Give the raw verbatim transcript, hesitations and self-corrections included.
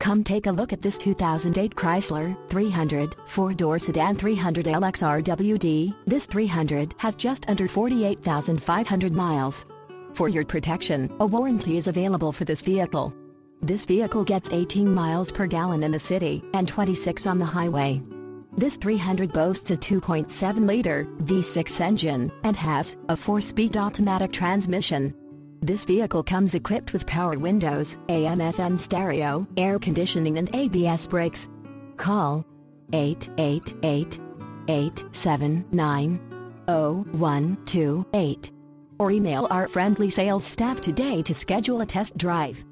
Come take a look at this two thousand eight Chrysler three hundred four-door sedan three hundred L X R W D. This three hundred has just under forty-eight thousand five hundred miles. For your protection, a warranty is available for this vehicle. This vehicle gets eighteen miles per gallon in the city and twenty-six on the highway. This three hundred boasts a two point seven liter V six engine and has a four-speed automatic transmission. This vehicle comes equipped with power windows, A M F M stereo, air conditioning and A B S brakes. Call eight eight eight, eight seven nine, zero one two eight or email our friendly sales staff today to schedule a test drive.